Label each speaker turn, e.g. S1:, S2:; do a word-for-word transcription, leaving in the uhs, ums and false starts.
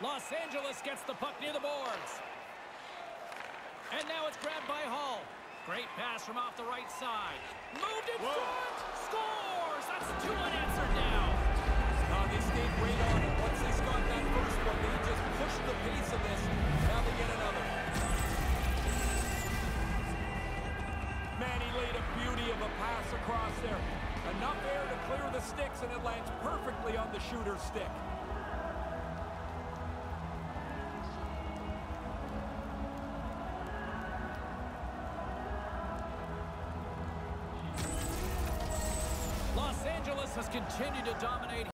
S1: Los Angeles gets the puck near the boards. And now it's grabbed by Hull. Great pass from off the right side. Moved in
S2: Whoa.
S1: front. Scores! That's two unanswered now.
S2: Uh, they stayed right on it. Once they got that first one, they just pushed the pace of this. Now they get another. Man, he laid a beauty of a pass across there. Enough air to clear the sticks, and it lands perfectly on the shooter's stick.
S1: Los Angeles has continued to dominate